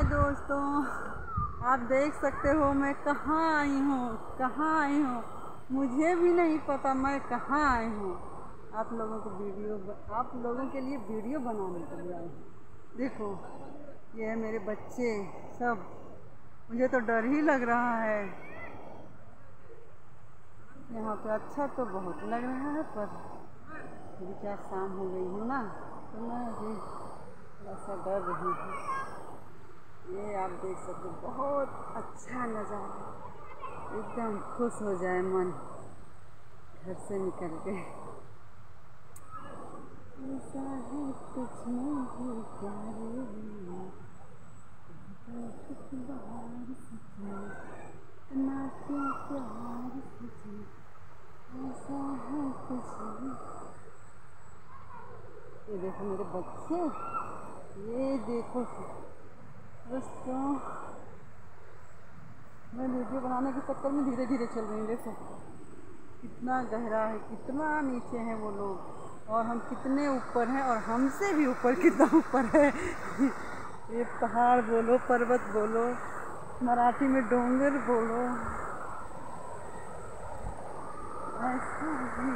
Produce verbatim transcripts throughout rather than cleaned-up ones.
दोस्तों, आप देख सकते हो मैं कहाँ आई हूँ कहाँ आई हूँ मुझे भी नहीं पता मैं कहाँ आई हूँ। आप लोगों को वीडियो आप लोगों के लिए वीडियो बनाने के लिए आई हूँ। देखो ये है मेरे बच्चे सब, मुझे तो डर ही लग रहा है। यहाँ पे अच्छा तो बहुत लग रहा है, पर अभी क्या शाम हो गई है ना, तो मैं अभी थोड़ा सा डर रही हूँ। ये आप देख सकते हो बहुत अच्छा नज़ारा, एकदम खुश हो जाए मन घर से निकल के। ऐसा है कुछ नहीं प्यार बाहर इतना क्यों प्यार ऐसा है कुछ नहीं। ये देखो मेरे बच्चे, ये देखो दोस्तों, मैं वीडियो बनाने के चक्कर में धीरे धीरे चल रही हूँ। देखो कितना गहरा है, कितना नीचे हैं वो लोग, और हम कितने ऊपर हैं, और हमसे भी ऊपर कितना ऊपर है। ये पहाड़ बोलो, पर्वत बोलो, मराठी में डोंगर बोलो, ऐसा ही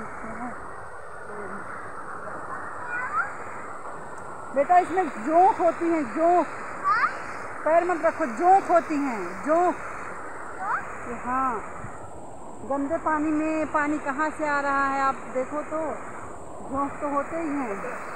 बेटा इसमें जोंक होती हैं, जोंक, पैर मत रखो, जोंक होती हैं, जोंक। हाँ, गंदे पानी में पानी कहाँ से आ रहा है आप देखो तो, जोंक तो होते ही हैं।